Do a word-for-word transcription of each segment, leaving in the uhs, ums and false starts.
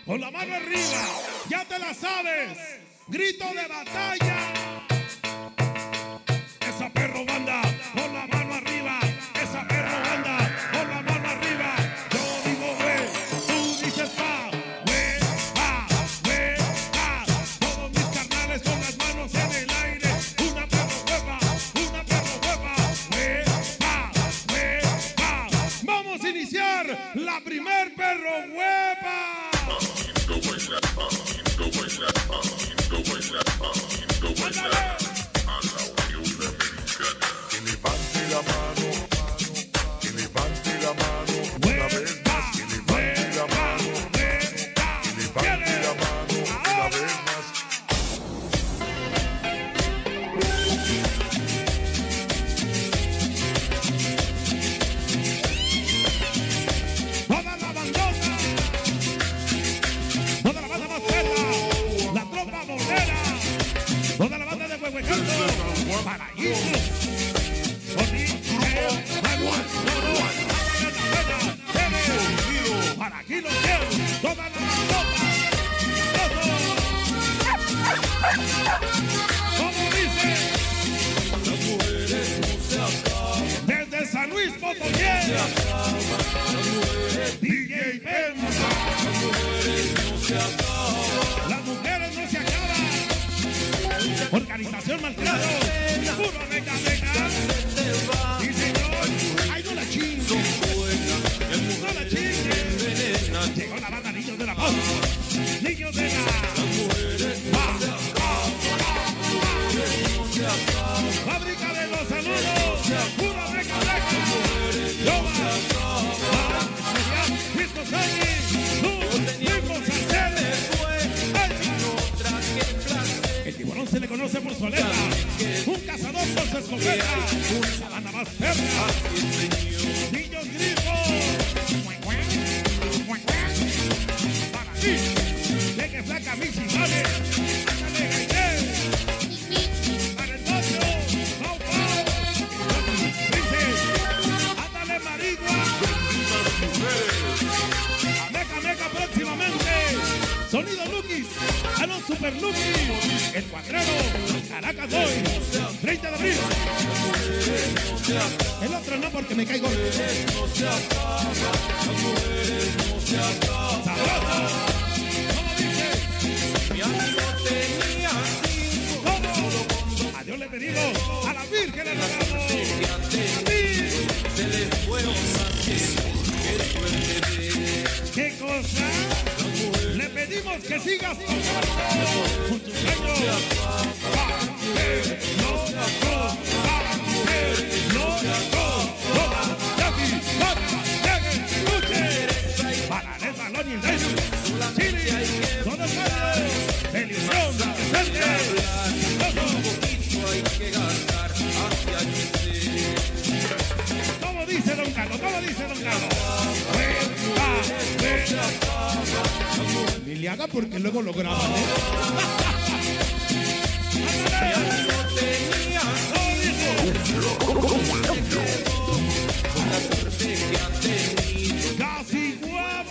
con la mano arriba, ya te la sabes, grito de batalla. Esa perro banda, con la mano arriba, esa perro banda, con la mano arriba. Yo digo ve, tú dices pa, ve, pa, ve, pa. Todos mis carnales con las manos en el aire. Una perro huepa, una perro huepa, ve, pa, ve, pa. Vamos a iniciar la primer perro huepa. Para aquí los quiero, toda la como dice, las mujeres no se acaban. Desde San Luis Potosí, D J Pensa. Las mujeres no se acaban. Las mujeres no se acaban. Organización Malcriado, puro meca meca. Sí, señor, ay, no la chingue, no la chingue. Llegó la banda Niños de la Paz, Niños de la Fábrica de los Saludos, pura meca meca. Yoba, Disco Sandy, Luz, Disco Santel. El tiburón se le conoce por su aleta, un cazador por su escopeta, la banda más perra, Niños Grifos. Para ti, deje flaca Mixi, vale, ándale, gaité. Para el nocho, Pau Pau, dice, ándale, marigua. A Meca Meca próximamente, Sonido Lukis, ah no, Super Lukis, El Cuadrero, Caracas Boy, treinta de abril. El otro no porque me caigo. Sabroso, ¿cómo dice? Mi amigo tenía cinco. ¿Cómo? A Dios le he pedido, a la Virgen le regalo. A ti. Se les fue ¿qué cosa? Le pedimos que sigas con tus sueños. No, no, no, Balón y el David, Chile, todos los televisión, ¿cómo dice Don Carlos? ¿Cómo dice Don Carlos? Ni le haga porque luego lo graban, ¿eh? Casi guapo.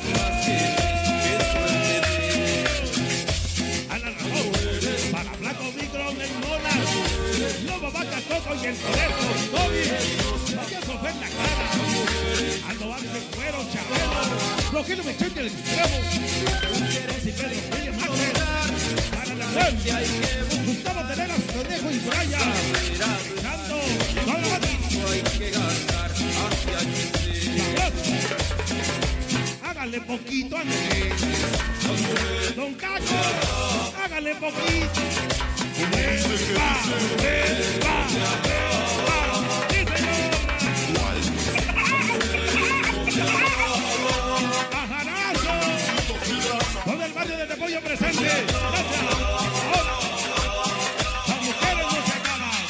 Para Blanco Micron, el Mola, Lobo Vaca Coco y el Conejo, Toby, vaya a sofrer la cara. Ando Arce Cuero, Chabelo, Rogelio Mechón del extremo. Si Pedro Pérez Máquez, para la Francia, Gustavo Teleras, Conejo y Braya. Dando, toda la banda. Hágale poquito, ándale. Don Caco, hágale poquito. Va, va, va, sí, señor. Pajarazo. Todo el barrio de Repollo presente. Gracias. Ahora. Las mujeres no se acaban.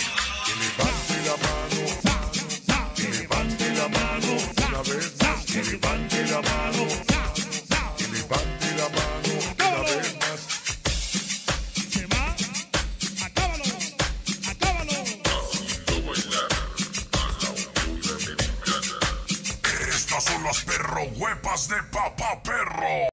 Que levante la mano, una vez más, que levante la mano, que levante la mano, una vez más. Se va, acábalo, acábalo. Estas son las perro huepas de Papá Perro.